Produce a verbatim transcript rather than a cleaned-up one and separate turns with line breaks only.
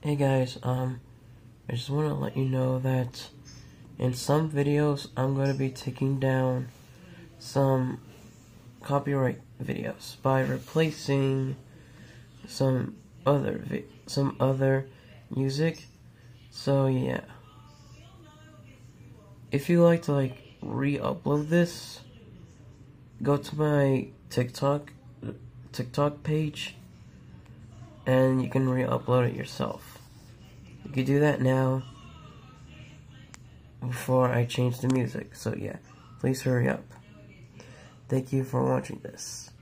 Hey guys, um, I just want to let you know that in some videos I'm going to be taking down some copyright videos by replacing some other vi some other music. So yeah, if you like to like re-upload this, go to my TikTok TikTok page and you can re-upload it yourself. You can do that now before I change the music. So yeah, please hurry up. Thank you for watching this.